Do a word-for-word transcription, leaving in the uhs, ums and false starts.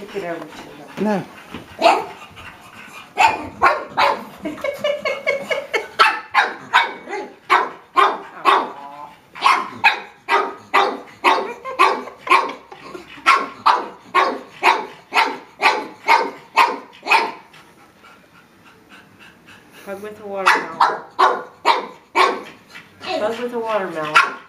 kick it over to them. No. Hug with a watermelon. Hug with a watermelon.